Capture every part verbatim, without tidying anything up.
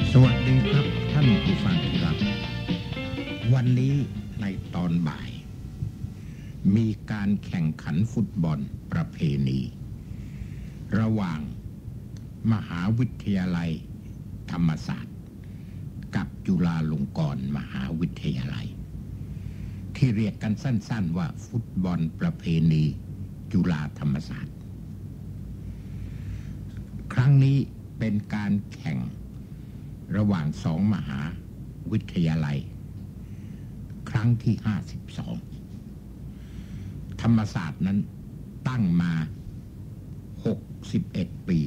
สวัสดีครับท่านผู้ฟังที่รักวันนี้ในตอนบ่ายมีการแข่งขันฟุตบอลประเพณีระหว่างมหาวิทยาลัยธรรมศาสตร์กับจุฬาลงกรณ์มหาวิทยาลัยที่เรียกกันสั้นๆว่าฟุตบอลประเพณีจุฬาธรรมศาสตร์ครั้งนี้เป็นการแข่งระหว่างสองมหาวิทยาลัยครั้งที่ห้าสิบสองธรรมศาสตร์นั้นตั้งมาหกสิบเอ็ดปี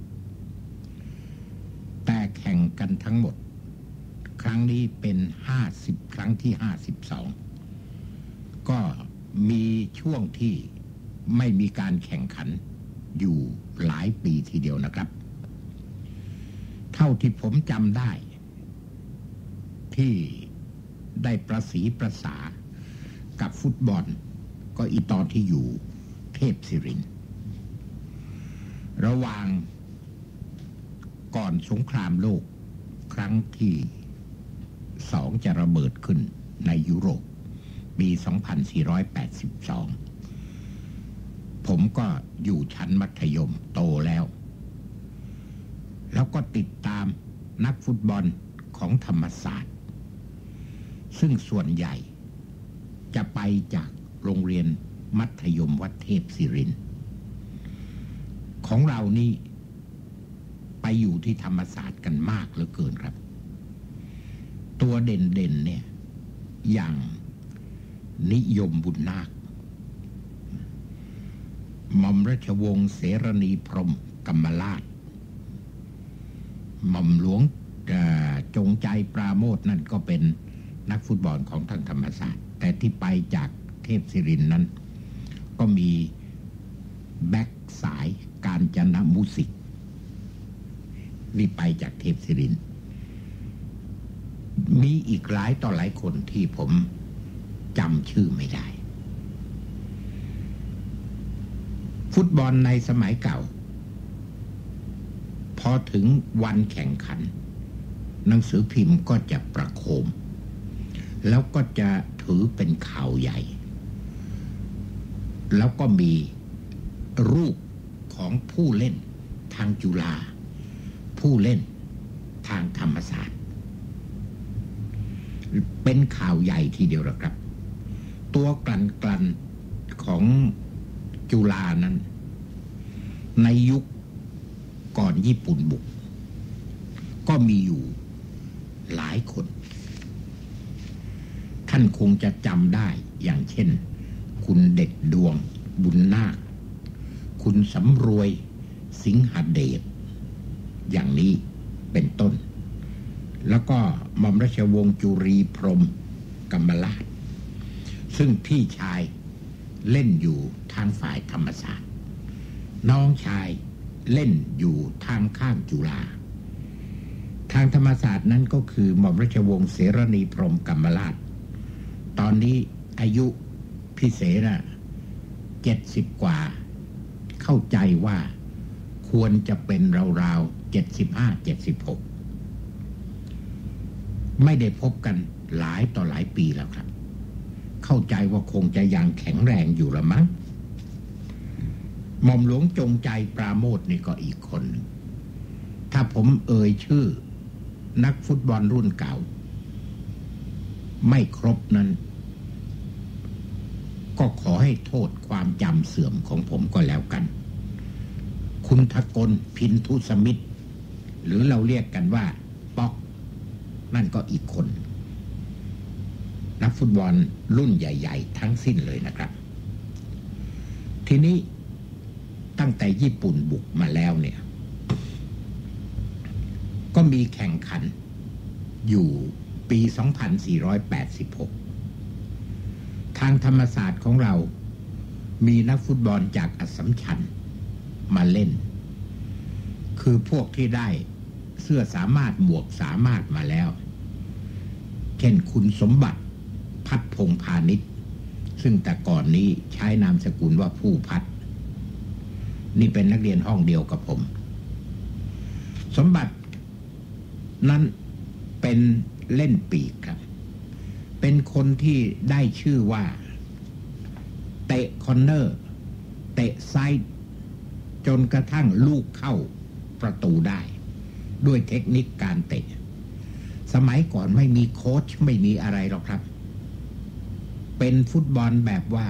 แต่แข่งกันทั้งหมดครั้งนี้เป็นห้าสิบครั้งที่ห้าสิบสองก็มีช่วงที่ไม่มีการแข่งขันอยู่หลายปีทีเดียวนะครับเท่าที่ผมจำได้ที่ได้ประสีประสากับฟุตบอลก็อีตอนที่อยู่เทพศิรินทร์ระหว่างก่อนสงครามโลกครั้งที่สองจะระเบิดขึ้นในยุโรปปีสองพันสี่ร้อยแปดสิบสองผมก็อยู่ชั้นมัธยมโตแล้วแล้วก็ติดตามนักฟุตบอลของธรรมศาสตร์ซึ่งส่วนใหญ่จะไปจากโรงเรียนมัธยมวัดเทพศิรินทร์ของเรานี่ไปอยู่ที่ธรรมศาสตร์กันมากเหลือเกินครับตัวเด่นๆเนี่ยอย่างนิยมบุญนาคหม่อมราชวงศ์เสรณีพรหมกรรมราชหม่อมหลวงจงใจปราโมทนั่นก็เป็นนักฟุตบอลของทางธรรมศาสตร์แต่ที่ไปจากเทพศิรินทร์นั้นก็มีแบ็คสายกาญจนมุสิกนี่ไปจากเทพศิรินทร์มีอีกหลายต่อหลายคนที่ผมจำชื่อไม่ได้ฟุตบอลในสมัยเก่าพอถึงวันแข่งขันหนังสือพิมพ์ก็จะประโคมแล้วก็จะถือเป็นข่าวใหญ่แล้วก็มีรูปของผู้เล่นทางจุฬาผู้เล่นทางธรรมศาสตร์เป็นข่าวใหญ่ทีเดียวละครับตัวกลั่นกลั่นของจุฬานั้นในยุคก่อนญี่ปุ่นบุกก็มีอยู่หลายคนท่านคงจะจำได้อย่างเช่นคุณเด็ดดวงบุญนาคคุณสำรวยสิงหเดชอย่างนี้เป็นต้นแล้วก็หม่อมราชวงศ์จุรีพรหมกรรมราชซึ่งพี่ชายเล่นอยู่ทางฝ่ายธรรมศาสตร์น้องชายเล่นอยู่ทางข้างจุฬาทางธรรมศาสตร์นั้นก็คือหม่อมราชวงศ์เสรณีพรหมกรรมราชตอนนี้อายุพิเศษน่ะเจ็ดสิบกว่าเข้าใจว่าควรจะเป็นราวๆเจ็ดสิบห้าเจ็ดสิบหกไม่ได้พบกันหลายต่อหลายปีแล้วครับเข้าใจว่าคงจะยังแข็งแรงอยู่ละมั้งหม่อมหลวงจงใจปราโมทนี่ก็อีกคนหนึ่งถ้าผมเอ่ยชื่อนักฟุตบอลรุ่นเก่าไม่ครบนั้นก็ขอให้โทษความจำเสื่อมของผมก็แล้วกันคุณทกลพินทุสมิทธิ์หรือเราเรียกกันว่าป๊อกนั่นก็อีกคนนักฟุตบอลรุ่นใหญ่ๆทั้งสิ้นเลยนะครับทีนี้ตั้งแต่ญี่ปุ่นบุกมาแล้วเนี่ยก็มีแข่งขันอยู่ปีสองพันสี่ร้อยแปดสิบหกทางธรรมศาสตร์ของเรามีนักฟุตบอลจากอัสสัมชัญมาเล่นคือพวกที่ได้เสื้อสามารถหมวกสามารถมาแล้วเช่นคุณสมบัติพัฒพงษ์พาณิชย์ซึ่งแต่ก่อนนี้ใช้นามสกุลว่าผู้พัฒนี่เป็นนักเรียนห้องเดียวกับผมสมบัตินั้นเป็นเล่นปีกครับเป็นคนที่ได้ชื่อว่าเตะคอร์เนอร์เตะไซด์จนกระทั่งลูกเข้าประตูได้ด้วยเทคนิคการเตะสมัยก่อนไม่มีโค้ชไม่มีอะไรหรอกครับเป็นฟุตบอลแบบว่า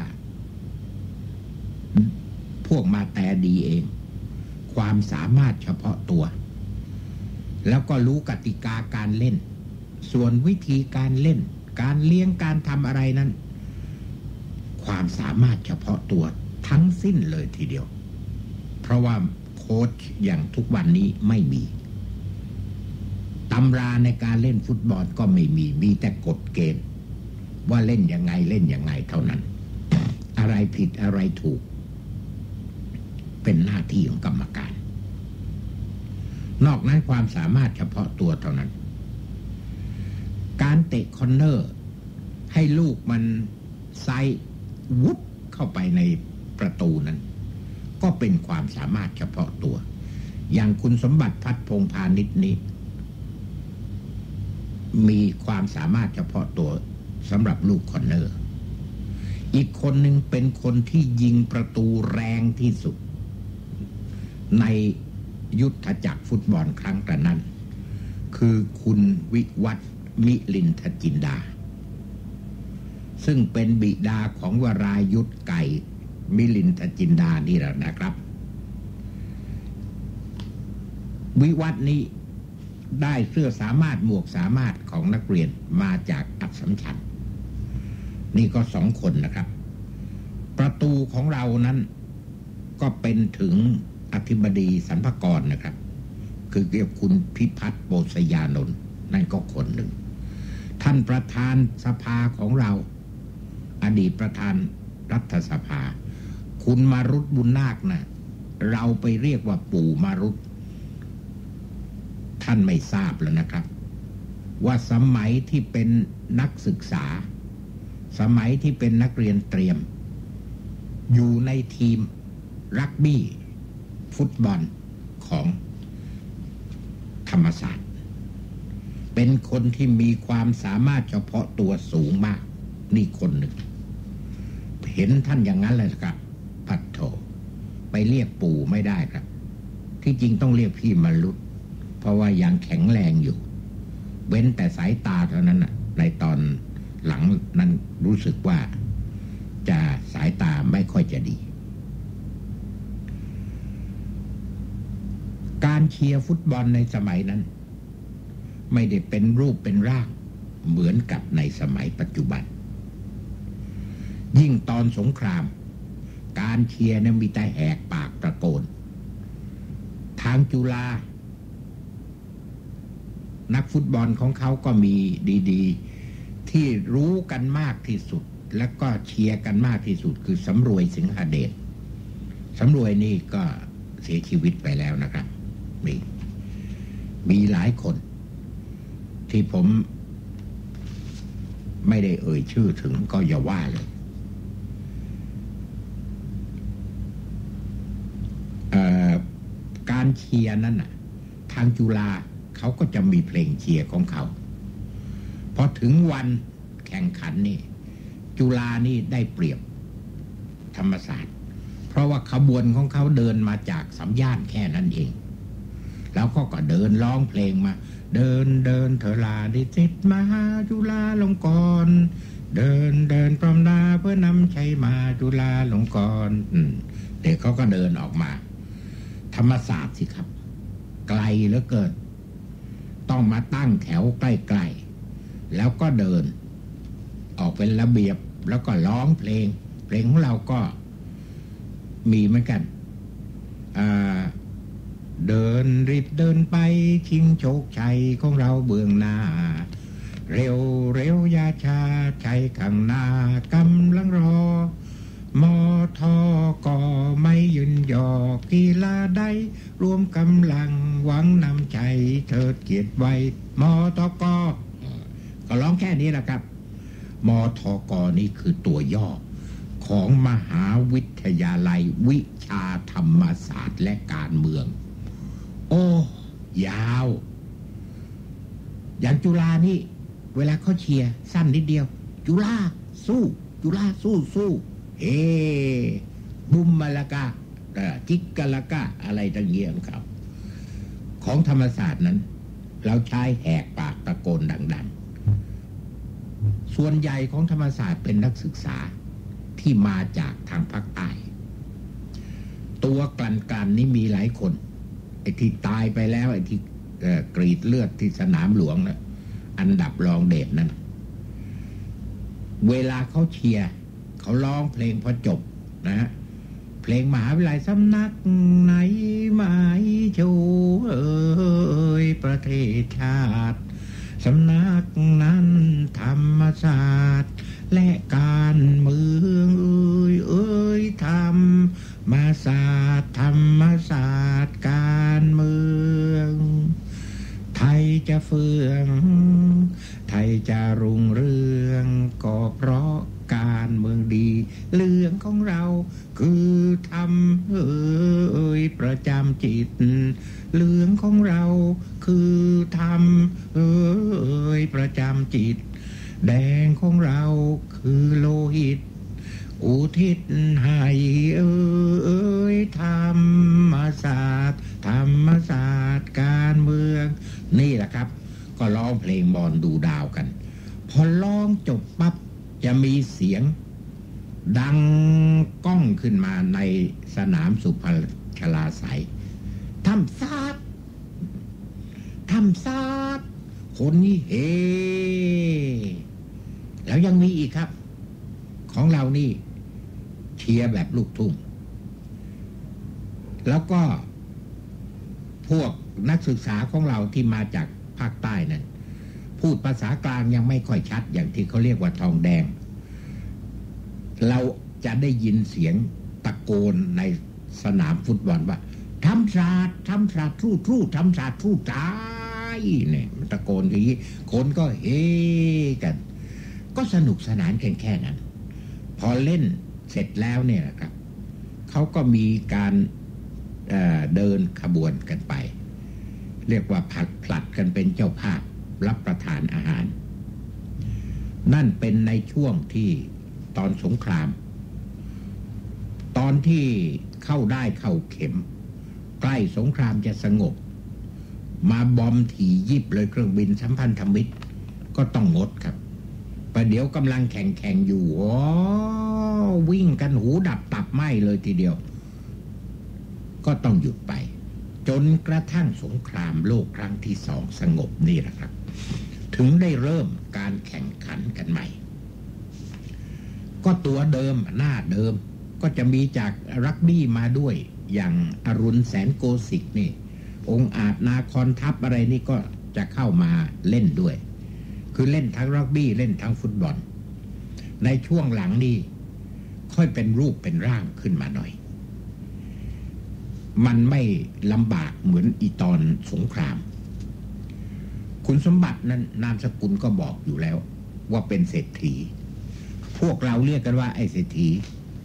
พวกมาแต่ดีเองความสามารถเฉพาะตัวแล้วก็รู้กติกาการเล่นส่วนวิธีการเล่นการเลี้ยงการทำอะไรนั้นความสามารถเฉพาะตัวทั้งสิ้นเลยทีเดียวเพราะว่าโค้ชอย่างทุกวันนี้ไม่มีตำราในการเล่นฟุตบอลก็ไม่มีมีแต่กฎเกณฑ์ว่าเล่นยังไงเล่นยังไงเท่านั้นอะไรผิดอะไรถูกเป็นหน้าที่ของกรรมการนอกนั้นความสามารถเฉพาะตัวเท่านั้นการเตะคอร์เนอร์ให้ลูกมันไซด์วุบเข้าไปในประตูนั้นก็เป็นความสามารถเฉพาะตัวอย่างคุณสมบัติพัฒน์พงษ์พาณิชย์นี้มีความสามารถเฉพาะตัวสำหรับลูกคอร์เนอร์อีกคนหนึ่งเป็นคนที่ยิงประตูแรงที่สุดในยุทธจักรฟุตบอลครั้งกระนั้นคือคุณวิวัฒน์มิลินทจินดาซึ่งเป็นบิดาของวรายุทธไก่มิลินทจินดานี่แหละนะครับวิวัฒน์นี้ได้เสื้อสามารถหมวกสามารถของนักเรียนมาจากอัสสัมชัญนี่ก็สองคนนะครับประตูของเรานั้นก็เป็นถึงอธิบดีสรรพากรนะครับคือเกี่ยวกับคุณพิพัฒน์โปสยานนท์นั่นก็คนหนึ่งท่านประธานสภาของเราอดีตประธานรัฐสภาคุณมารุตบุญนาคนะเราไปเรียกว่าปู่มารุตท่านไม่ทราบแล้วนะครับว่าสมัยที่เป็นนักศึกษาสมัยที่เป็นนักเรียนเตรียมอยู่ในทีมรักบี้ฟุตบอลของธรรมศาสตร์เป็นคนที่มีความสามารถเฉพาะตัวสูงมากนี่คนหนึ่งเห็นท่านอย่างนั้นเลยครับปัดโถไปเรียกปู่ไม่ได้ครับที่จริงต้องเรียกพี่มรุตเพราะว่ายังแข็งแรงอยู่เว้นแต่สายตาเท่านั้นน่ะในตอนหลังนั้นรู้สึกว่าจะสายตาไม่ค่อยจะดีการเชียร์ฟุตบอลในสมัยนั้นไม่ได้เป็นรูปเป็นร่างเหมือนกับในสมัยปัจจุบันยิ่งตอนสงครามการเชียร์นั้นมีแต่แหกปากตะโกนทางจุฬานักฟุตบอลของเขาก็มีดีๆที่รู้กันมากที่สุดและก็เชียร์กันมากที่สุดคือสำรวยสิงหเดชสำรวยนี่ก็เสียชีวิตไปแล้วนะครับมีมีหลายคนที่ผมไม่ได้เอ่ยชื่อถึงก็อย่าว่าเลยการเชียร์นั้นน่ะทางจุฬาเขาก็จะมีเพลงเชียร์ของเขาพอถึงวันแข่งขันนี่จุฬานี่ได้เปรียบธรรมศาสตร์เพราะว่าขบวนของเขาเดินมาจากสามย่านแค่นั้นเองแล้วก็ก็เดินร้องเพลงมาเดินเดินเถลาดิสิทธิ์มหาจุฬาลงกรณ์เดินเดินพร้อมหน้าเพื่อนำชัยมาจุฬาลงกรณ์เด็กเขาก็เดินออกมาธรรมศาสตร์สิครับไกลเหลือเกินต้องมาตั้งแถวใกล้ๆแล้วก็เดินออกเป็นระเบียบแล้วก็ร้องเพลงเพลงของเราก็มีเหมือนกันเดินรีบเดินไปชิงโชคชัยของเราเบื้องหน้าเร็วเร็วอย่าช้าชัยข้างหน้ากำลังรอมอทอก็ไม่ยืนยอกีฬาใดรวมกำลังหวังนำชัยเถิดเกียรติไว้มอทอกอก็ร้องแค่นี้แหละครับมอทอกอนี่คือตัวย่อของมหาวิทยาลัยวิชาธรรมศาสตร์และการเมืองโอ้ยาวอย่างจุฬานี่เวลาเขาเชียร์สั้นนิดเดียวจุฬาสู้จุฬาสู้สู้เฮบุมมาละกาจิกกะละกาอะไรต่างเงี้ยของเขาของธรรมศาสตร์นั้นเราใช้แหกปากตะโกนดังๆส่วนใหญ่ของธรรมศาสตร์เป็นนักศึกษาที่มาจากทางภาคใต้ตัวกลั่นกันนี่มีหลายคนไอ้ที่ตายไปแล้วไอ้ที่กรีดเลือดที่สนามหลวงนะอันดับรองเดชนั้นเวลาเขาเชียร์เขาร้องเพลงพอจบนะฮะเพลงมหาวิทยาลัยสำนักไหนหมายโชเอ่ยประเทศชาติสำนักนั้นธรรมศาสตร์และการเมืองเอ่ยเอ่ยธรรมศาสตร์ธรรมศาสตร์การเมืองไทยจะเฟื่องไทยจะรุ่งเรืองก็เพราะการเมืองดีเรื่องของเราคือธรรมเอ่ยประจำจิตเรื่องของเราคือธรรมเอ่ยประจำจิตแดงของเราคือโลหิตอุทิศให้เอ่ยธรรมศาสตร์ธรรมศาสตร์การเมืองนี่แหละครับก็ร้องเพลงบอลดูดาวกันพอร้องจบปั๊บจะมีเสียงดังก้องขึ้นมาในสนามสุพัชลาไสยทำซาดทำซาดคนนี้เฮแล้วยังมีอีกครับของเรานี่เชียร์แบบลูกทุ่งแล้วก็พวกนักศึกษาของเราที่มาจากภาคใต้นั้นพูดภาษากลางยังไม่ค่อยชัดอย่างที่เขาเรียกว่าทองแดงเราจะได้ยินเสียงตะโกนในสนามฟุตบอลว่าทำศาสตร์ทำศาสตร์ทู่ทู่ทำศาสตร์ทู่ตายเนี่ยมันตะโกนอย่างนี้คนก็เฮกันก็สนุกสนานแค่แค่นั้นพอเล่นเสร็จแล้วเนี่ยนะครับเขาก็มีการเอ่อเดินขบวนกันไปเรียกว่าผัดผลัดกันเป็นเจ้าภาพรับประทานอาหารนั่นเป็นในช่วงที่ตอนสงครามตอนที่เข้าได้เข้าเข็มใกล้สงครามจะสงบมาบอมถี่ยิบเลยเครื่องบินสัมพันธมิตรก็ต้องงดครับประเดี๋ยวกำลังแข่งแข่งอยู่อ๋อวิ่งกันหูดับตับไหม้เลยทีเดียวก็ต้องหยุดไปจนกระทั่งสงครามโลกครั้งที่สองสงบนี่แหละครับถึงได้เริ่มการแข่งขันกันใหม่ก็ตัวเดิมหน้าเดิมก็จะมีจากรักบี้มาด้วยอย่างอรุณแสนโกสิกนี่องค์อาจนาคอนทัพอะไรนี่ก็จะเข้ามาเล่นด้วยคือเล่นทั้งรักบี้เล่นทั้งฟุตบอลในช่วงหลังนี่ค่อยเป็นรูปเป็นร่างขึ้นมาหน่อยมันไม่ลำบากเหมือนอีตอนสงครามคุณสมบัตินั้นนามสกุลก็บอกอยู่แล้วว่าเป็นเศรษฐีพวกเราเรียกกันว่าไอ้เศรษฐี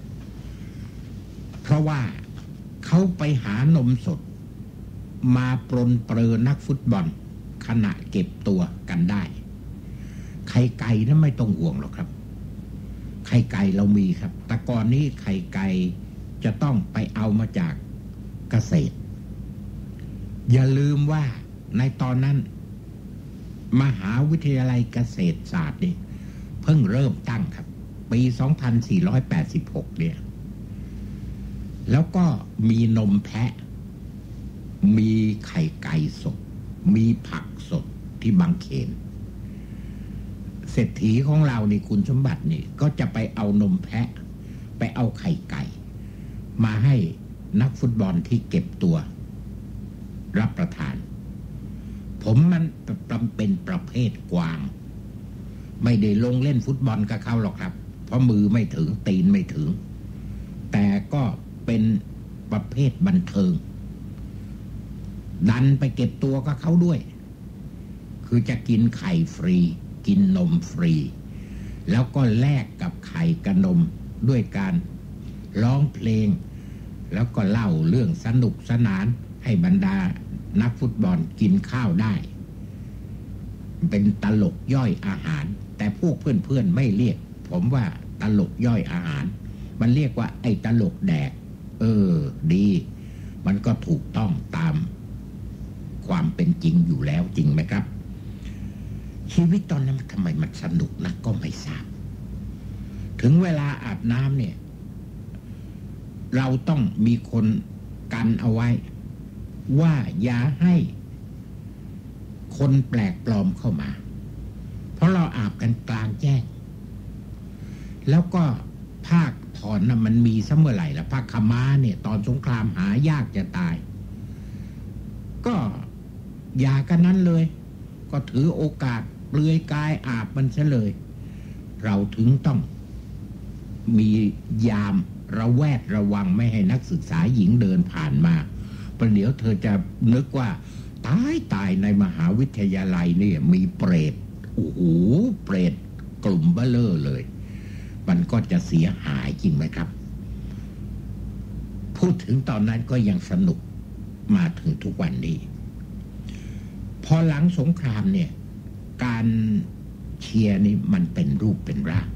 เพราะว่าเขาไปหานมสดมาปรนเปรอนักฟุตบอลขณะเก็บตัวกันได้ไข่ไก่นั้นไม่ต้องห่วงหรอกครับไข่ไก่เรามีครับแต่ก่อนนี้ไข่ไก่จะต้องไปเอามาจากเกษตรอย่าลืมว่าในตอนนั้นมหาวิทยาลัยเกษตรศาสตร์นี่เพิ่งเริ่มตั้งครับปีสองพันสี่ร้อยแปดสิบหกเนี่ยแล้วก็มีนมแพะมีไข่ไก่สดมีผักสดที่บางเขนเศรษฐีของเรานี่คุณสมบัตินี่ก็จะไปเอานมแพะไปเอาไข่ไก่มาให้นักฟุตบอลที่เก็บตัวรับประทานผมมันเป็นประเภทกวางไม่ได้ลงเล่นฟุตบอลกับเขาหรอกครับเพราะมือไม่ถึงตีนไม่ถึงแต่ก็เป็นประเภทบันเทิงดันไปเก็บตัวกับเขาด้วยคือจะกินไข่ฟรีกินนมฟรีแล้วก็แลกกับไข่กับนมด้วยการร้องเพลงแล้วก็เล่าเรื่องสนุกสนานให้บรรดานักฟุตบอลกินข้าวได้เป็นตลกย่อยอาหารแต่พวกเพื่อนๆไม่เรียกผมว่าตลกย่อยอาหารมันเรียกว่าไอ้ตลกแดกเออดีมันก็ถูกต้องตามความเป็นจริงอยู่แล้วจริงไหมครับชีวิตตอนนั้นทำไมมันสนุกนะก็ไม่ทราบถึงเวลาอาบน้ำเนี่ยเราต้องมีคนกันเอาไว้ว่าอย่าให้คนแปลกปลอมเข้ามาเพราะเราอาบกันกลางแจ้งแล้วก็ภาคผ่อนนะมันมีซะเมื่อไหร่ละภาคขม้าเนี่ยตอนสงครามหายากจะตายก็อย่ากันนั้นเลยก็ถือโอกาสเปลือยกายอาบมันซะเลยเราถึงต้องมียามระแวดระวังไม่ให้นักศึกษาหญิงเดินผ่านมาประเดี๋ยวเธอจะนึกว่าตายตายในมหาวิทยาลัยเนี่ยมีเปรตโอ้โหเปรตกลุ่มเบ้อเร่อเลยมันก็จะเสียหายจริงไหมครับพูดถึงตอนนั้นก็ยังสนุกมาถึงทุกวันนี้พอหลังสงครามเนี่ยการเชียร์นี่มันเป็นรูปเป็นร่าง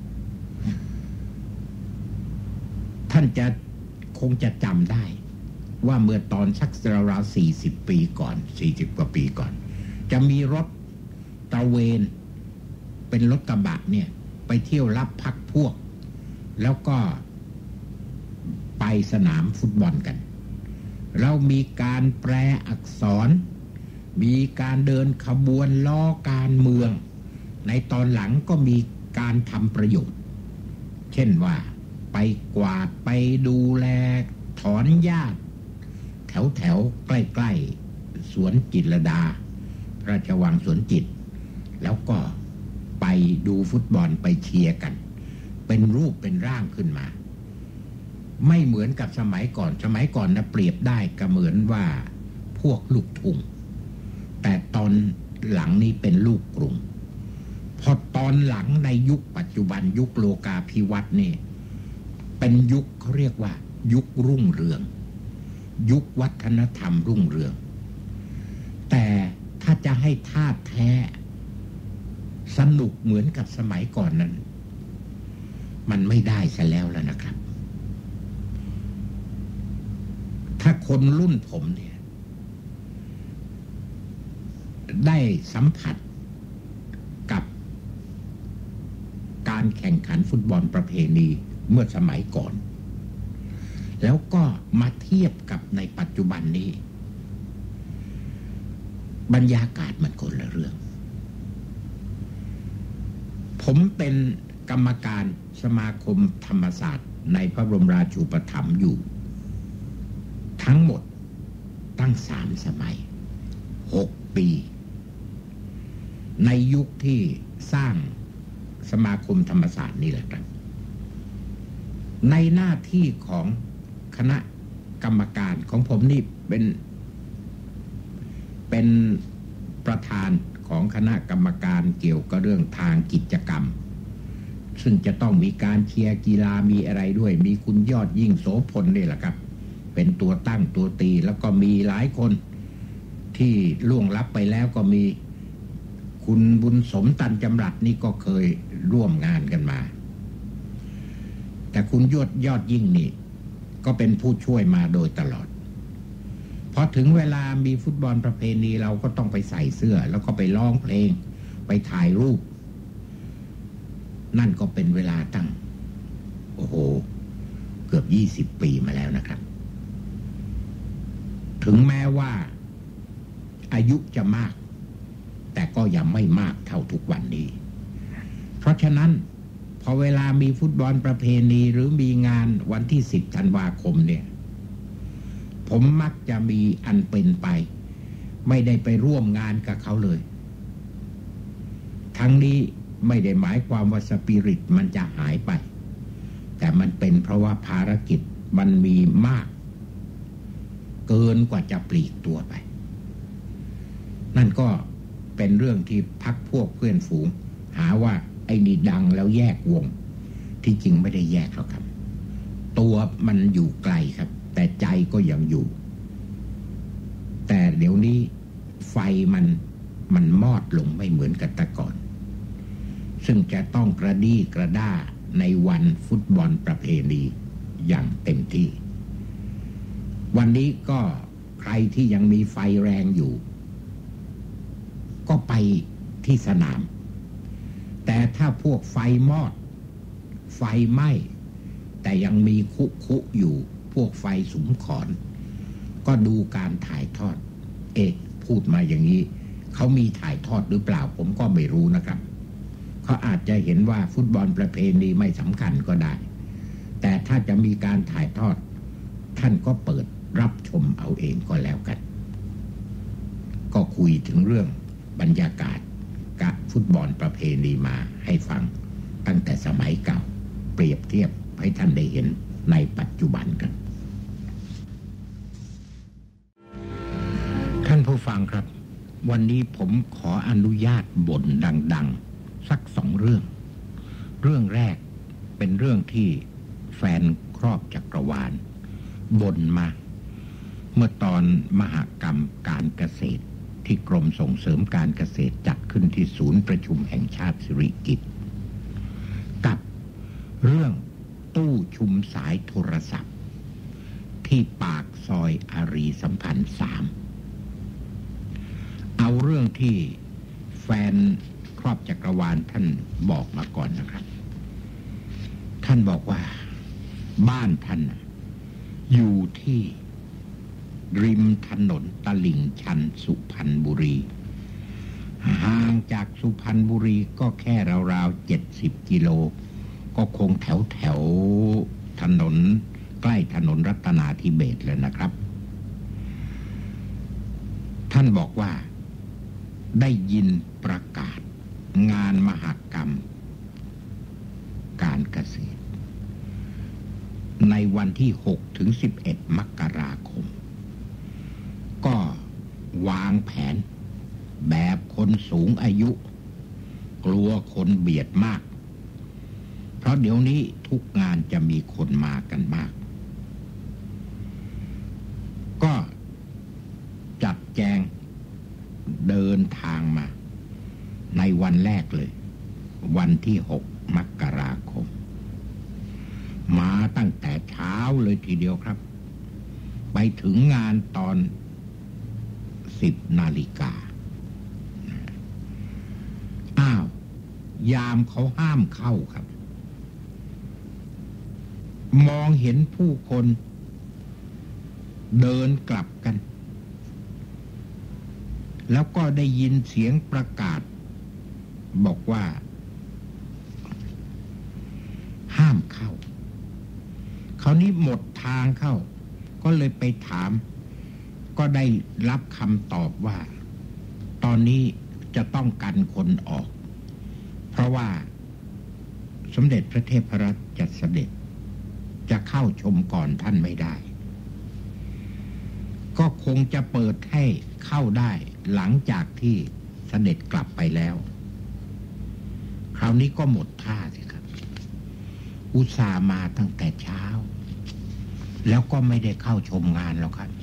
ท่านจะคงจะจำได้ว่าเมื่อตอนสักราวๆสี่สิบปีก่อนสี่สิบกว่าปีก่อนจะมีรถตระเวนเป็นรถกระบะเนี่ยไปเที่ยวรับพักพวกแล้วก็ไปสนามฟุตบอลกันเรามีการแปลอักษรมีการเดินขบวนล้อการเมืองในตอนหลังก็มีการทำประโยชน์เช่นว่าไปกวาดไปดูแลถอนหญ้าแถวแถวใกล้ๆสวนจิตรลดาพระราชวังสวนจิตแล้วก็ไปดูฟุตบอลไปเชียร์กันเป็นรูปเป็นร่างขึ้นมาไม่เหมือนกับสมัยก่อนสมัยก่อนนะเปรียบได้ก็เหมือนว่าพวกลูกทุ่งแต่ตอนหลังนี้เป็นลูกกรุงพอตอนหลังในยุคปัจจุบันยุคโลกาภิวัตน์นี่เป็นยุคเขาเรียกว่ายุครุ่งเรืองยุควัฒนธรรมรุ่งเรืองแต่ถ้าจะให้ธาตุแท้สนุกเหมือนกับสมัยก่อนนั้นมันไม่ได้ซะแล้วแล้วนะครับถ้าคนรุ่นผมเนี่ยได้สัมผัสกับการแข่งขันฟุตบอลประเพณีเมื่อสมัยก่อนแล้วก็มาเทียบกับในปัจจุบันนี้บรรยากาศมันคนละเรื่องผมเป็นกรรมการสมาคมธรรมศาสตร์ในพระบรมราชูปถัมภ์อยู่ทั้งหมดตั้งสามสมัยหกปีในยุคที่สร้างสมาคมธรรมศาสตร์นี่แหละครับในหน้าที่ของคณะกรรมการของผมนี่เป็นเป็นประธานของคณะกรรมการเกี่ยวกับเรื่องทางกิจกรรมซึ่งจะต้องมีการเชียร์กีฬามีอะไรด้วยมีคุณยอดยิ่งโสพลนี่แหละครับเป็นตัวตั้งตัวตีแล้วก็มีหลายคนที่ล่วงลับไปแล้วก็มีคุณบุญสมตันจำรัดนี่ก็เคยร่วมงานกันมาแต่คุณยอดยอดยิ่งนี่ก็เป็นผู้ช่วยมาโดยตลอดพอถึงเวลามีฟุตบอลประเพณีเราก็ต้องไปใส่เสื้อแล้วก็ไปร้องเพลงไปถ่ายรูปนั่นก็เป็นเวลาตั้งโอ้โหเกือบยี่สิบปีมาแล้วนะครับถึงแม้ว่าอายุจะมากแต่ก็ยังไม่มากเท่าทุกวันนี้เพราะฉะนั้นพอเวลามีฟุตบอลประเพณีหรือมีงานวันที่สิบธันวาคมเนี่ยผมมักจะมีอันเป็นไปไม่ได้ไปร่วมงานกับเขาเลยทั้งนี้ไม่ได้หมายความว่าสปิริตมันจะหายไปแต่มันเป็นเพราะว่าภารกิจมันมีมากเกินกว่าจะปลีกตัวไปนั่นก็เป็นเรื่องที่พักพวกเพื่อนฝูงหาว่าไอ้นี่ดังแล้วแยกวงที่จริงไม่ได้แยกหรอกครับตัวมันอยู่ไกลครับแต่ใจก็ยังอยู่แต่เดี๋ยวนี้ไฟมันมันมอดลงไม่เหมือนกันแต่ก่อนซึ่งจะต้องกระดี้กระด้าในวันฟุตบอลประเพณีอย่างเต็มที่วันนี้ก็ใครที่ยังมีไฟแรงอยู่ก็ไปที่สนามแต่ถ้าพวกไฟมอดไฟไหม้แต่ยังมีคุคุอยู่พวกไฟสุมขอนก็ดูการถ่ายทอดเอ๊ะพูดมาอย่างนี้เขามีถ่ายทอดหรือเปล่าผมก็ไม่รู้นะครับเขาอาจจะเห็นว่าฟุตบอลประเพณีไม่สำคัญก็ได้แต่ถ้าจะมีการถ่ายทอดท่านก็เปิดรับชมเอาเองก็แล้วกันก็คุยถึงเรื่องบรรยากาศกับฟุตบอลประเพณีมาให้ฟังตั้งแต่สมัยเก่าเปรียบเทียบให้ท่านได้เห็นในปัจจุบันกันท่านผู้ฟังครับวันนี้ผมขออนุญาตบ่นดังๆสักสองเรื่องเรื่องแรกเป็นเรื่องที่แฟนครอบจักรวาลบ่นมาเมื่อตอนมหกรรมการเกษตรที่กรมส่งเสริมการเกษตรจัดขึ้นที่ศูนย์ประชุมแห่งชาติสิริกิติ์กับเรื่องตู้ชุมสายโทรศัพท์ที่ปากซอยอารีสัมพันธ์สามเอาเรื่องที่แฟนครอบจักรวาลท่านบอกมาก่อนนะครับท่านบอกว่าบ้านท่านอยู่ที่ริมถนนตลิ่งชันสุพรรณบุรีห่างจากสุพรรณบุรีก็แค่ราวๆเจ็ดสิบกิโลก็คงแถวแถวถนนใกล้ถนนรัตนาธิเบศร์เลยนะครับท่านบอกว่าได้ยินประกาศงานมหกรรมการเกษตรในวันที่หกถึงสิบเอ็ดมกราคมก็วางแผนแบบคนสูงอายุกลัวคนเบียดมากเพราะเดี๋ยวนี้ทุกงานจะมีคนมากันมากก็จัดแจงเดินทางมาในวันแรกเลยวันที่หกมกราคมมาตั้งแต่เช้าเลยทีเดียวครับไปถึงงานตอนสิบนาฬิกาอ้าวยามเขาห้ามเข้าครับมองเห็นผู้คนเดินกลับกันแล้วก็ได้ยินเสียงประกาศบอกว่าห้ามเข้าคราวนี้หมดทางเข้าก็เลยไปถามก็ได้รับคำตอบว่าตอนนี้จะต้องกันคนออกเพราะว่าสมเด็จพระเทพรัตน์จัดเสด็จจะเข้าชมก่อนท่านไม่ได้ก็คงจะเปิดให้เข้าได้หลังจากที่เสด็จกลับไปแล้วคราวนี้ก็หมดท่าสิครับอุตส่าห์มาตั้งแต่เช้าแล้วก็ไม่ได้เข้าชมงานแล้วครับ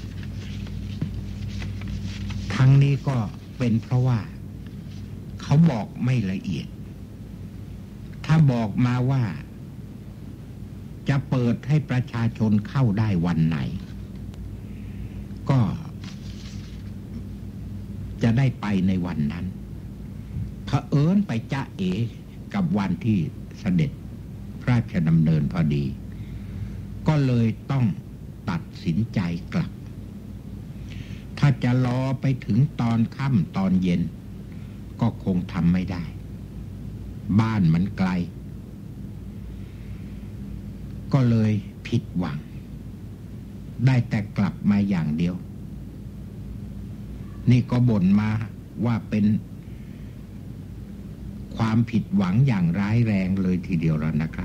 ทั้งนี้ก็เป็นเพราะว่าเขาบอกไม่ละเอียดถ้าบอกมาว่าจะเปิดให้ประชาชนเข้าได้วันไหนก็จะได้ไปในวันนั้นเผอิญไปจ๊ะเอกับวันที่เสด็จพระราชดำเนินพอดีก็เลยต้องตัดสินใจกลับถ้าจะรอไปถึงตอนค่ำตอนเย็นก็คงทำไม่ได้บ้านมันไกลก็เลยผิดหวังได้แต่กลับมาอย่างเดียวนี่ก็บ่นมาว่าเป็นความผิดหวังอย่างร้ายแรงเลยทีเดียวแล้วนะครับ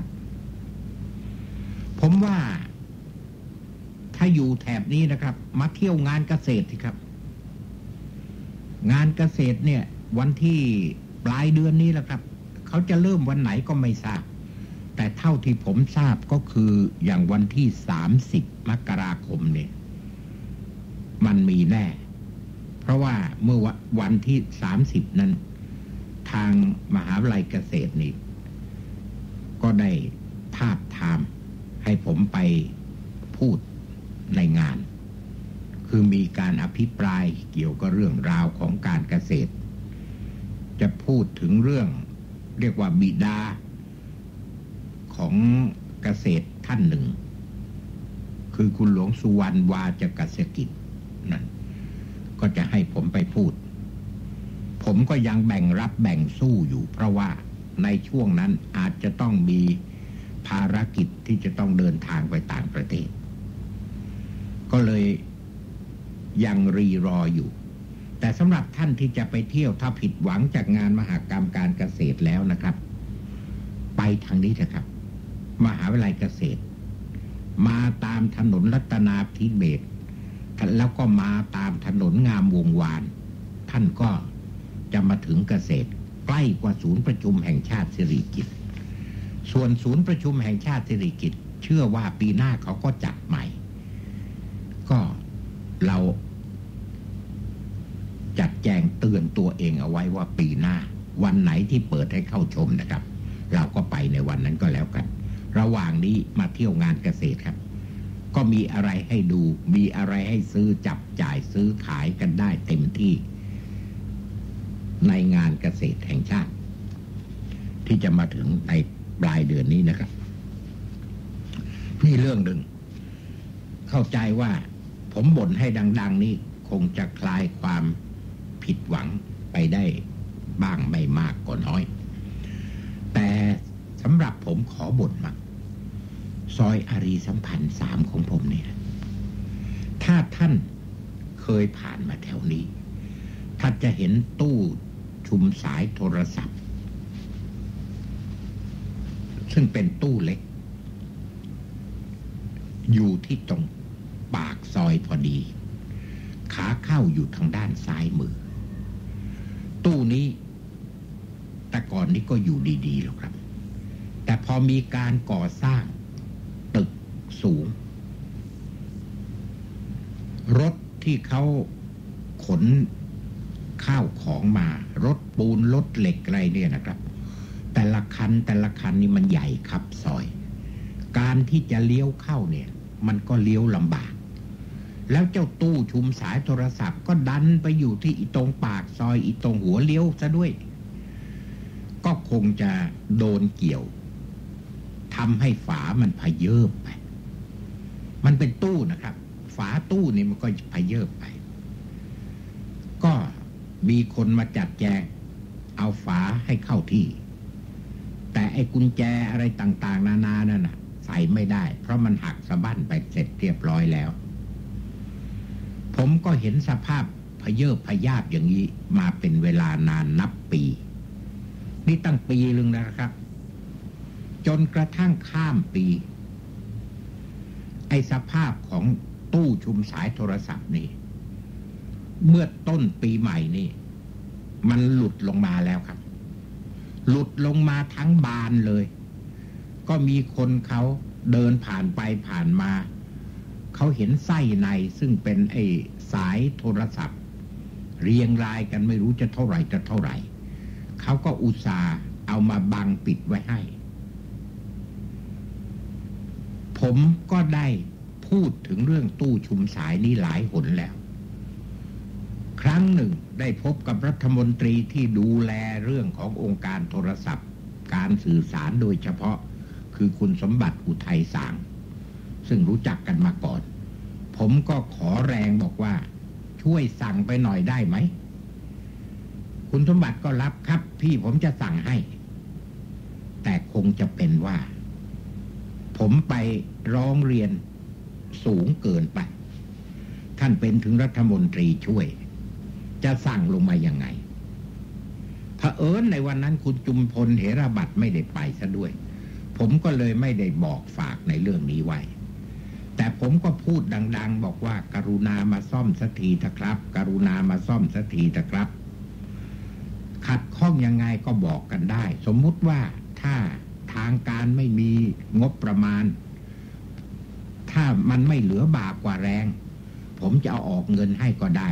ผมว่าถ้าอยู่แถบนี้นะครับมาเที่ยวงานเกษตรสิครับงานเกษตรเนี่ยวันที่ปลายเดือนนี้แหละครับเขาจะเริ่มวันไหนก็ไม่ทราบแต่เท่าที่ผมทราบก็คืออย่างวันที่สามสิบมกราคมเนี่ยมันมีแน่เพราะว่าเมื่อวันที่สามสิบนั้นทางมหาวิทยาลัยเกษตรนี่ก็ได้ทาบทามให้ผมไปพูดในงานคือมีการอภิปรายเกี่ยวกับเรื่องราวของการเกษตรจะพูดถึงเรื่องเรียกว่าบิดาของเกษตรท่านหนึ่งคือคุณหลวงสุวรรณวาจกษกิจนั่นก็จะให้ผมไปพูดผมก็ยังแบ่งรับแบ่งสู้อยู่เพราะว่าในช่วงนั้นอาจจะต้องมีภารกิจที่จะต้องเดินทางไปต่างประเทศก็เลยยังรีรออยู่แต่สำหรับท่านที่จะไปเที่ยวถ้าผิดหวังจากงานมหกรรมการเกษตรแล้วนะครับไปทางนี้นะครับมหาวิทยาลัยเกษตรมาตามถนนรัตนาธิเบศรแล้วก็มาตามถนนงามวงวานท่านก็จะมาถึงเกษตรใกล้กว่าศูนย์ประชุมแห่งชาติสิริกิติ์ส่วนศูนย์ประชุมแห่งชาติสิริกิติ์เชื่อว่าปีหน้าเขาก็จัดใหม่ก็เราจัดแจงเตือนตัวเองเอาไว้ว่าปีหน้าวันไหนที่เปิดให้เข้าชมนะครับเราก็ไปในวันนั้นก็แล้วกันระหว่างนี้มาเที่ยวงานเกษตรครับก็มีอะไรให้ดูมีอะไรให้ซื้อจับจ่ายซื้อขายกันได้เต็มที่ในงานเกษตรแห่งชาติที่จะมาถึงในปลายเดือนนี้นะครับนี่เรื่องหนึ่งเข้าใจว่าผมบ่นให้ดังๆนี้คงจะคลายความผิดหวังไปได้บ้างไม่มากก็น้อยแต่สำหรับผมขอบ่นมากซอยอารีสัมพันธ์สามของผมเนี่ยถ้าท่านเคยผ่านมาแถวนี้ท่านจะเห็นตู้ชุมสายโทรศัพท์ซึ่งเป็นตู้เล็กอยู่ที่ตรงปากซอยพอดีขาเข้าอยู่ทางด้านซ้ายมือตู้นี้แต่ก่อนนี้ก็อยู่ดีๆหรอกครับแต่พอมีการก่อสร้างตึกสูงรถที่เขาขนข้าวของมารถปูนรถเหล็กอะไรเนี่ยนะครับแต่ละคันแต่ละคันนี่มันใหญ่ครับซอยการที่จะเลี้ยวเข้าเนี่ยมันก็เลี้ยวลำบากแล้วเจ้าตู้ชุมสายโทรศัพท์ก็ดันไปอยู่ที่อีตรงปากซอยอีตรงหัวเลี้ยวซะด้วยก็คงจะโดนเกี่ยวทำให้ฝามันพเยิบไปมันเป็นตู้นะครับฝาตู้นี่มันก็พเยิบไปก็มีคนมาจัดแจงเอาฝาให้เข้าที่แต่ไอ้กุญแจอะไรต่างๆนานานั่นน่ะใส่ไม่ได้เพราะมันหักสะบั้นไปเสร็จเรียบร้อยแล้วผมก็เห็นสภาพพเยิบพยาบอย่างนี้มาเป็นเวลานานนับปีนี่ตั้งปีนึงนะครับจนกระทั่งข้ามปีไอ้สภาพของตู้ชุมสายโทรศัพท์นี่เมื่อต้นปีใหม่นี่มันหลุดลงมาแล้วครับหลุดลงมาทั้งบานเลยก็มีคนเขาเดินผ่านไปผ่านมาเขาเห็นไส้ในซึ่งเป็นไอ้สายโทรศัพท์เรียงรายกันไม่รู้จะเท่าไหร่จะเท่าไหร่เขาก็อุตส่าห์เอามาบังปิดไว้ให้ผมก็ได้พูดถึงเรื่องตู้ชุมสายนี้หลายหนแล้วครั้งหนึ่งได้พบกับรัฐมนตรีที่ดูแลเรื่องขององค์การโทรศัพท์การสื่อสารโดยเฉพาะคือคุณสมบัติอุทัยสางซึ่งรู้จักกันมาก่อนผมก็ขอแรงบอกว่าช่วยสั่งไปหน่อยได้ไหมคุณสมบัติก็รับครับพี่ผมจะสั่งให้แต่คงจะเป็นว่าผมไปร้องเรียนสูงเกินไปท่านเป็นถึงรัฐมนตรีช่วยจะสั่งลงมายังไงเผอิญในวันนั้นคุณจุมพลเหระบัตรไม่ได้ไปซะด้วยผมก็เลยไม่ได้บอกฝากในเรื่องนี้ไว้แต่ผมก็พูดดังๆบอกว่ากรุณามาซ่อมสักทีเถอะครับกรุณามาซ่อมสักทีเถอะครับขัดข้องยังไงก็บอกกันได้สมมุติว่าถ้าทางการไม่มีงบประมาณถ้ามันไม่เหลือบากกว่าแรงผมจะเอาออกเงินให้ก็ได้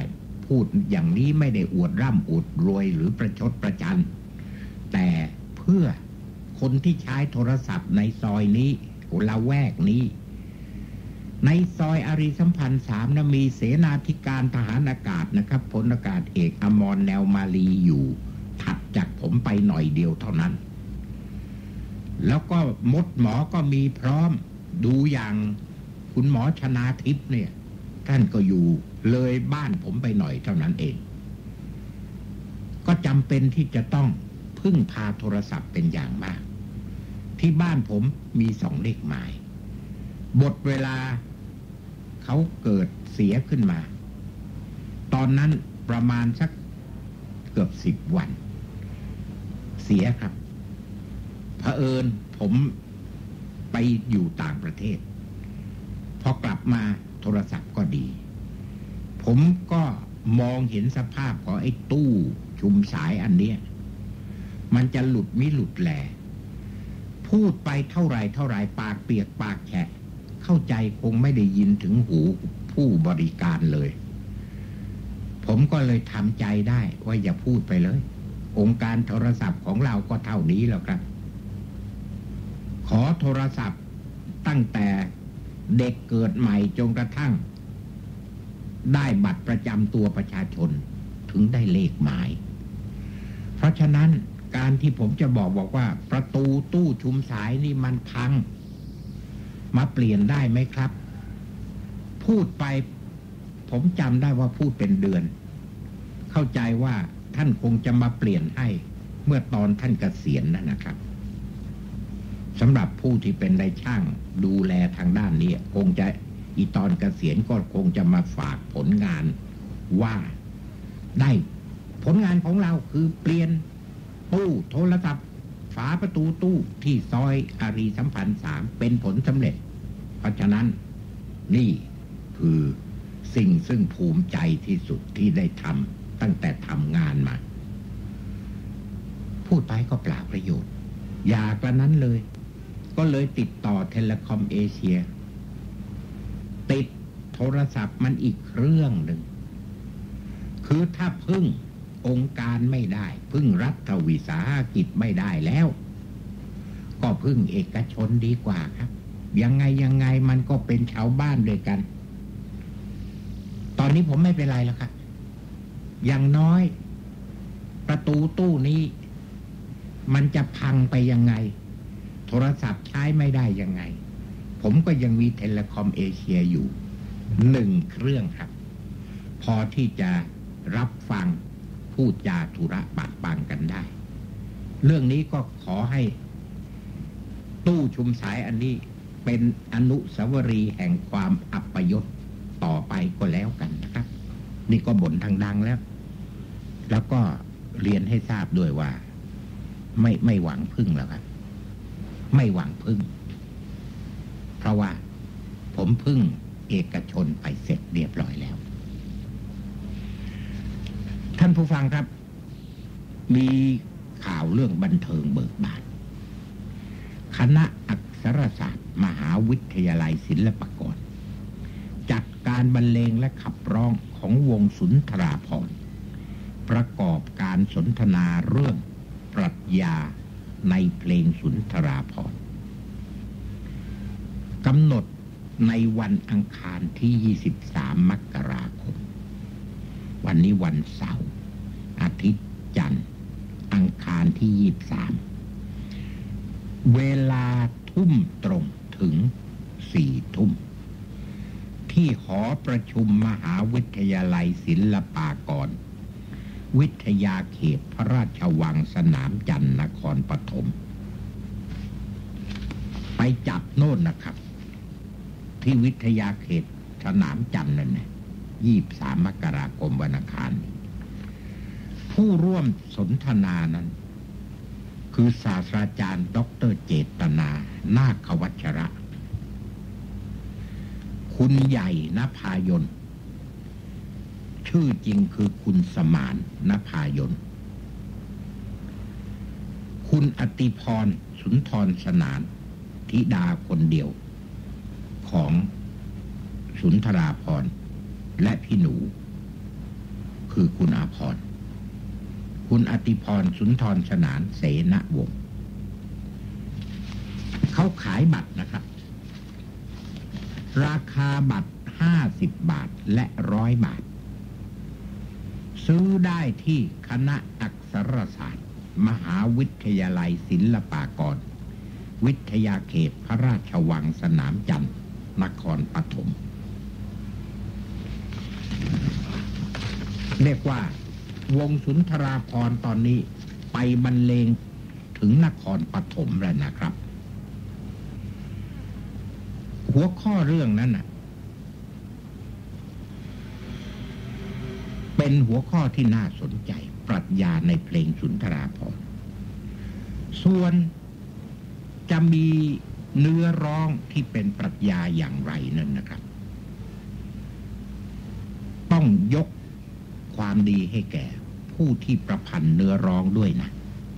พูดอย่างนี้ไม่ได้อวดร่ำอวดรวยหรือประชดประชันแต่เพื่อคนที่ใช้โทรศัพท์ในซอยนี้ละแวกนี้ในซอยอารีสัมพันธ์สามนะมีเสนาธิการทหารอากาศนะครับพลอากาศเอกอมรแนวมาลีอยู่ถัดจากผมไปหน่อยเดียวเท่านั้นแล้วก็มดหมอก็มีพร้อมดูอย่างคุณหมอชนาทิพย์เนี่ยท่านก็อยู่เลยบ้านผมไปหน่อยเท่านั้นเองก็จำเป็นที่จะต้องพึ่งพาโทรศัพท์เป็นอย่างมากที่บ้านผมมีสองเลขหมายบทเวลาเขาเกิดเสียขึ้นมาตอนนั้นประมาณสักเกือบสิบวันเสียครับเผอิญผมไปอยู่ต่างประเทศพอกลับมาโทรศัพท์ก็ดีผมก็มองเห็นสภาพของไอ้ตู้ชุมสายอันเนี้ยมันจะหลุดไม่หลุดแหลพูดไปเท่าไรเท่าไรปากเปียกปากแฉะเข้าใจคงไม่ได้ยินถึงหูผู้บริการเลยผมก็เลยทำใจได้ว่าอย่าพูดไปเลยองค์การโทรศัพท์ของเราก็เท่านี้แล้วครับขอโทรศัพท์ตั้งแต่เด็กเกิดใหม่จนกระทั่งได้บัตรประจำตัวประชาชนถึงได้เลขหมายเพราะฉะนั้นการที่ผมจะบอกบอกว่าประตูตู้ชุมสายนี่มันพังมาเปลี่ยนได้ไหมครับพูดไปผมจำได้ว่าพูดเป็นเดือนเข้าใจว่าท่านคงจะมาเปลี่ยนให้เมื่อตอนท่านเกษียณนั่นนะครับสำหรับผู้ที่เป็นนายช่างดูแลทางด้านนี้คงจะอีตอนเกษียณก็คงจะมาฝากผลงานว่าได้ผลงานของเราคือเปลี่ยนตู้โทรศัพท์ฝาประตูตู้ที่ซอยอารีสัมพันธ์สามเป็นผลสำเร็จเพราะฉะนั้นนี่คือสิ่งซึ่งภูมิใจที่สุดที่ได้ทำตั้งแต่ทำงานมาพูดไปก็เปล่าประโยชน์อย่ากระนั้นเลยก็เลยติดต่อเทเลคอมเอเชียติดโทรศัพท์มันอีกเครื่องหนึ่งคือถ้าพึ่งองค์การไม่ได้พึ่งรัฐวิสาหกิจไม่ได้แล้วก็พึ่งเอกชนดีกว่าครับยังไงยังไงมันก็เป็นชาวบ้านด้วยกันตอนนี้ผมไม่เป็นไรแล้วครับอย่างน้อยประตูตู้นี้มันจะพังไปยังไงโทรศัพท์ใช้ไม่ได้ยังไงผมก็ยังมีเทเลคอมเอเชียอยู่หนึ่งเครื่องครับพอที่จะรับฟังพูดจาธุระปะปังกันได้เรื่องนี้ก็ขอให้ตู้ชุมสายอันนี้เป็นอนุสาวรีย์แห่งความอัปยศต่อไปก็แล้วกันนะครับนี่ก็บ่นทางดังแล้วแล้วก็เรียนให้ทราบด้วยว่าไม่ไม่หวังพึ่งแล้วครับไม่หวังพึ่งเพราะว่าผมพึ่งเอกชนไปเสร็จเรียบร้อยแล้วท่านผู้ฟังครับมีข่าวเรื่องบันเทิงเบิกบานคณะอักษรศาสตร์มหาวิทยาลัยศิลปากรจัดการบรรเลงและขับร้องของวงสุนทราภรณ์ประกอบการสนทนาเรื่องปรัชญาในเพลงสุนทราภรณ์กำหนดในวันอังคารที่ยี่สิบสามมกราคมวันนี้วันเสาร์อาทิตย์จันทร์อังคารที่ยี่สิบสามเวลาทุ่มตรงถึงสี่ทุ่มที่หอประชุมมหาวิทยาลัยศิลปากรวิทยาเขตพระราชวังสนามจันทร์นครปฐมไปจับโน่นนะครับที่วิทยาเขตสนามจันทร์นั่นแหละยี่สิบสามมกราคมวันอังคารผู้ร่วมสนทนานั้นคือศาสตราจารย์ดร.เจตนานาควัชระคุณใหญ่ณภายนชื่อจริงคือคุณสมานณภายนคุณอติพรสุนทรสนานธิดาคนเดียวของสุนทราภรณ์และพี่หนูคือคุณอาภรณ์คุณอติพรสุนทรสนานเสนวงศ์เขาขายบัตรนะครับราคาบัตรห้าสิบบาทและร้อยบาทซื้อได้ที่คณะอักษรศาสตร์มหาวิทยาลัยศิลปากรวิทยาเขตพระราชวังสนามจันทร์นครปฐมเรียกว่าวงสุนทราภรณ์ตอนนี้ไปบรรเลงถึงนครปฐมแล้วนะครับหัวข้อเรื่องนั้นน่ะเป็นหัวข้อที่น่าสนใจปรัชญาในเพลงสุนทราภรณ์ส่วนจะมีเนื้อร้องที่เป็นปรัชญาอย่างไรนั่นนะครับต้องยกความดีให้แก่ผู้ที่ประพันธ์เนื้อร้องด้วยนะ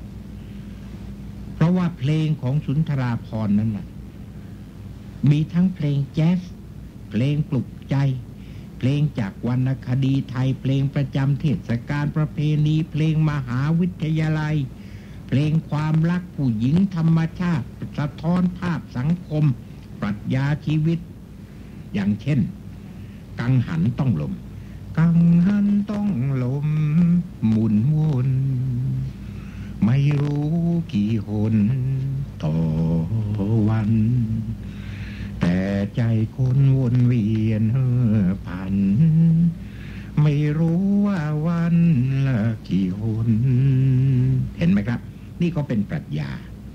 เพราะว่าเพลงของสุนทราภรณ์นั้นนะมีทั้งเพลงแจ๊สเพลงปลุกใจเพลงจากวรรณคดีไทยเพลงประจำเทศกาลประเพณีเพลงมหาวิทยาลัยเพลงความรักผู้หญิงธรรมชาติสะท้อนภาพสังคมปรัชญาชีวิตอย่างเช่นกังหันต้องลมกังหันต้องลมหมุนวนไม่รู้กี่หนต่อวันแต่ใจคนวนเวียนเฮ่อพันไม่รู้ว่าวันละกี่หนเห็นไหมครับนี่ก็เป็นปรัชญา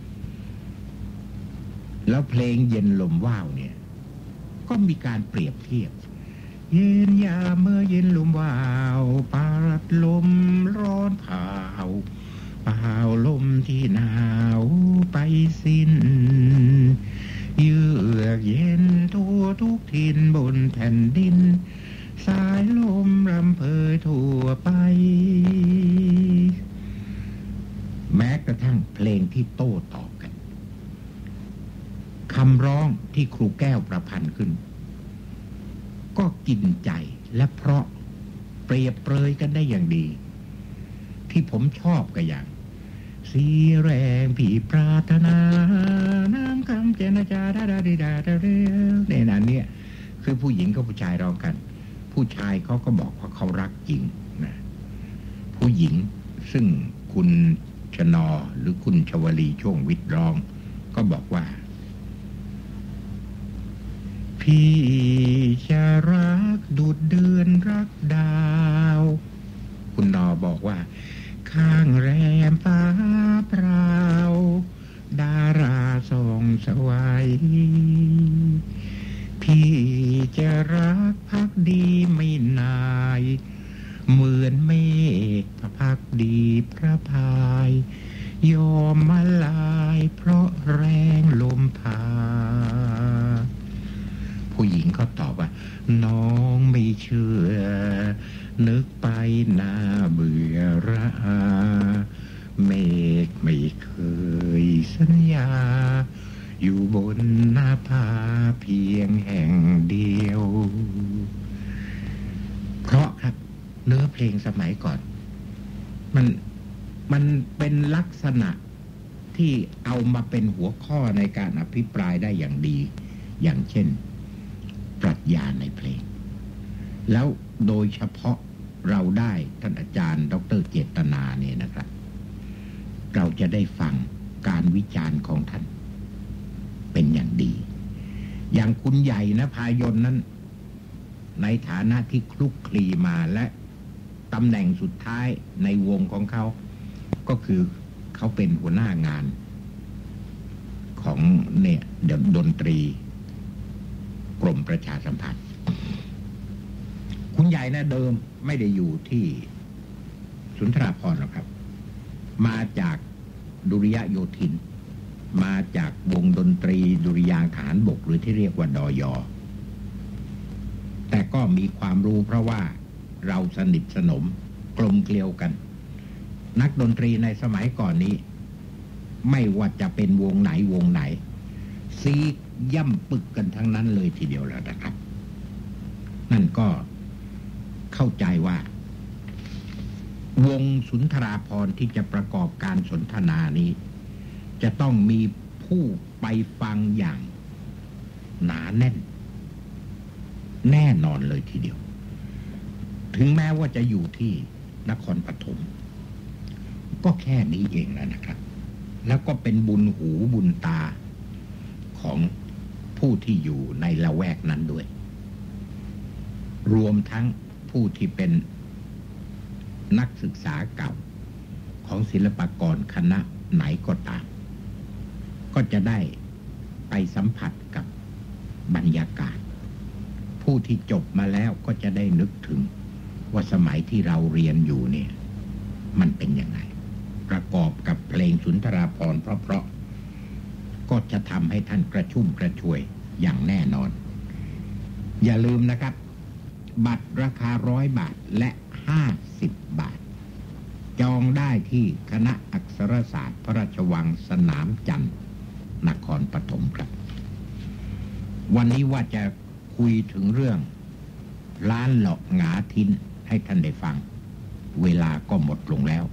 แล้วเพลงเย็นลมว่าวเนี่ยก็มีการเปรียบเทียบเย็นยามเมื่อเย็นลมว่าวปาดลมร้อนเผาเป่าลมที่หนาวไปสิ้นเยือกเย็นทั่วทุกถิ่นบนแผ่นดินสายลมรำเพยทั่วไปแม้กระทั่งเพลงที่โต้ตอบกันคำร้องที่ครูแก้วประพันธ์ขึ้นก็กินใจและเพราะเปรียบเปรยกันได้อย่างดีที่ผมชอบก็อย่างสีแรงผีปรารถนาน้ำคำเจนจาดาดาดิดาดาเรียวในนั้นเนี่ยคือผู้หญิงกับผู้ชายร้องกันผู้ชายเขาก็บอกว่าเขารักจริงนะผู้หญิงซึ่งคุณชนอหรือคุณชวลีช่วงวิทย์ร้องก็บอกว่าพี่จะรักดุจเดือนรักดาวคุณนอบอกว่าข้างแรมฟ้าเปล่าดาราส่องสวัยพี่จะรักภักดีไม่นายเหมือนเมฆภักดีพระพายยอมมาลายเพราะแรงลมพาผู้หญิงเขาตอบว่าน้องไม่เชื่อนึกไปน่าเบื่อระอาเมฆไม่เคยสัญญาอยู่บนหน้าผาเพียงแห่งเดียวเพราะครับเนื้อเพลงสมัยก่อนมันมันเป็นลักษณะที่เอามาเป็นหัวข้อในการอภิปรายได้อย่างดีอย่างเช่นปรัชญาในเพลงแล้วโดยเฉพาะเราได้ท่านอาจารย์ดร.เจตนาเนี่ยนะครับเราจะได้ฟังการวิจารณ์ของท่านเป็นอย่างดีอย่างคุณใหญ่นะพายนนั้นในฐานะที่คลุกคลีมาและตำแหน่งสุดท้ายในวงของเขาก็คือเขาเป็นหัวหน้างานของเนี่ยดนตรีกรมประชาสัมพันธ์คุณใหญ่นะเดิมไม่ได้อยู่ที่สุนทราภรณ์หรอกครับมาจากดุริยโยธินมาจากวงดนตรีดุริยางค์ทหารบกหรือที่เรียกว่าดย.แต่ก็มีความรู้เพราะว่าเราสนิทสนมกลมเกลียวกันนักดนตรีในสมัยก่อนนี้ไม่ว่าจะเป็นวงไหนวงไหนซีย่ำปึกกันทั้งนั้นเลยทีเดียวแล้วนะครับนั่นก็เข้าใจว่าวงสุนทราภรณ์ที่จะประกอบการสนทนานี้จะต้องมีผู้ไปฟังอย่างหนาแน่นแน่นอนเลยทีเดียวถึงแม้ว่าจะอยู่ที่นครปฐมก็แค่นี้เองแล้วนะครับแล้วก็เป็นบุญหูบุญตาของผู้ที่อยู่ในละแวกนั้นด้วยรวมทั้งผู้ที่เป็นนักศึกษาเก่าของศิลปากรคณะไหนก็ตามก็จะได้ไปสัมผัสกับบรรยากาศผู้ที่จบมาแล้วก็จะได้นึกถึงว่าสมัยที่เราเรียนอยู่เนี่ยมันเป็นยังไงประกอบกับเพลงสุนทราภรณ์เพราะๆก็จะทำให้ท่านกระชุ่มกระชวยอย่างแน่นอนอย่าลืมนะครับบัตรราคาร้อยบาทและห้าสิบบาทจองได้ที่คณะอักษรศาสตร์พระราชวังสนามจันทร์นครปฐมครับวันนี้ว่าจะคุยถึงเรื่องร้านหลอกหงาทินให้ท่านได้ฟังเวลาก็หมดลงแล้ว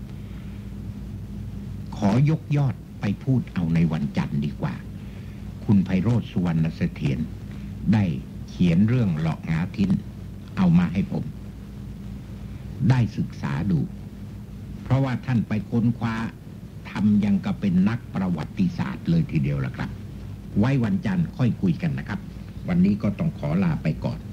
ขอยกยอดไปพูดเอาในวันจันทร์ดีกว่าคุณไพโรจน์ สุวรรณเสถียรได้เขียนเรื่องหลอกหงาทินเอามาให้ผมได้ศึกษาดูเพราะว่าท่านไปค้นคว้าทำยังกับเป็นนักประวัติศาสตร์เลยทีเดียวล่ะครับไว้วันจันทร์ค่อยคุยกันนะครับวันนี้ก็ต้องขอลาไปก่อน